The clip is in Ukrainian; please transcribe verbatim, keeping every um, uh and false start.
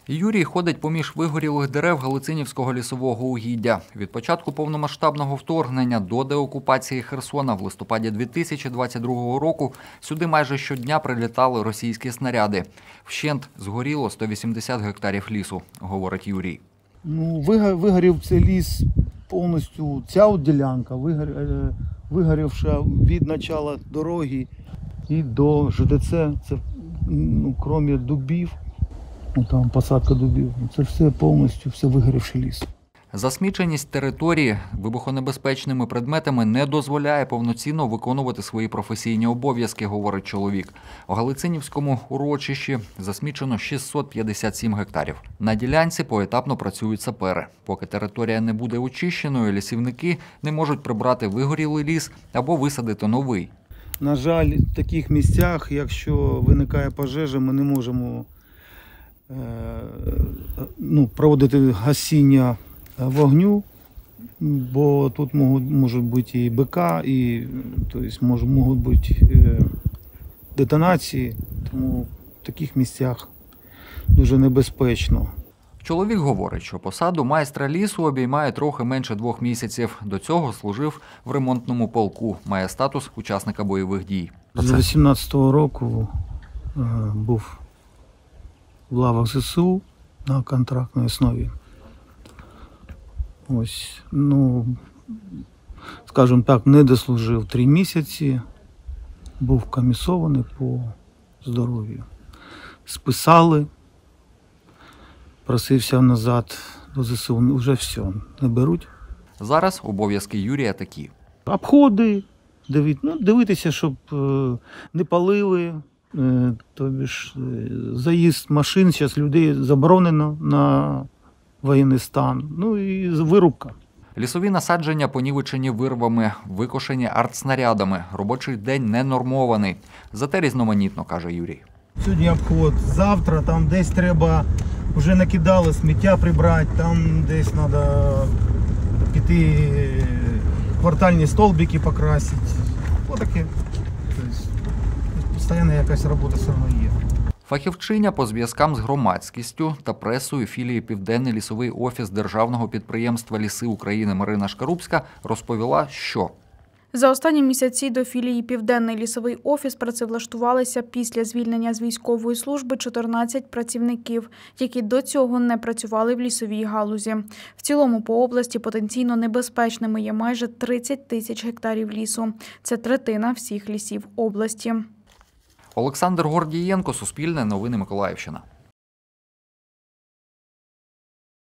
Юрій ходить поміж вигорілих дерев Галицинівського лісового угіддя. Від початку повномасштабного вторгнення до деокупації Херсона в листопаді дві тисячі двадцять другого року сюди майже щодня прилітали російські снаряди. Вщент згоріло сто вісімдесят гектарів лісу, говорить Юрій. Ну, вигорів цей ліс повністю, ця от ділянка вигорівша від початку дороги і до ЖДЦ, це, ну, крім дубів. Ну, там посадка дубів. Це все повністю, все вигорівший ліс. Засміченість території вибухонебезпечними предметами не дозволяє повноцінно виконувати свої професійні обов'язки, говорить чоловік. У Галицинівському урочищі засмічено шістсот п'ятдесят сім гектарів. На ділянці поетапно працюють сапери. Поки територія не буде очищеною, лісівники не можуть прибрати вигорілий ліс або висадити новий. На жаль, в таких місцях, якщо виникає пожежа, ми не можемо ну, проводити гасіння вогню, бо тут можуть, можуть бути і БК, і тобто, можуть, можуть бути детонації, тому в таких місцях дуже небезпечно. Чоловік говорить, що посаду майстра лісу обіймає трохи менше двох місяців. До цього служив в ремонтному полку, має статус учасника бойових дій. З дві тисячі вісімнадцятого року був в лавах ЗСУ на контрактній основі. Ось, ну, скажімо так, не дослужив три місяці, був комісований по здоров'ю. Списали, просився назад до ЗСУ, вже все, не беруть. Зараз обов'язки Юрія такі. Обходи, дивити, ну, дивитися, щоб не палили. Тобі ж заїзд машин, зараз людей заборонено на воєнний стан, ну і вирубка. Лісові насадження понівечені вирвами, викошені артснарядами. Робочий день не нормований. Зате різноманітно, каже Юрій. Сьогодні обход, завтра там десь треба, вже накидали сміття прибрати, там десь треба піти квартальні столбики покрасити. Отаке. Постійна якась робота все одно є. Фахівчиня по зв'язкам з громадськістю та пресою філії «Південний лісовий офіс» державного підприємства «Ліси України» Марина Шкарубська розповіла, що за останні місяці до філії «Південний лісовий офіс» працевлаштувалися після звільнення з військової служби чотирнадцять працівників, які до цього не працювали в лісовій галузі. В цілому по області потенційно небезпечними є майже тридцять тисяч гектарів лісу. Це третина всіх лісів області. Олександр Гордієнко, Суспільне, Новини Миколаївщина.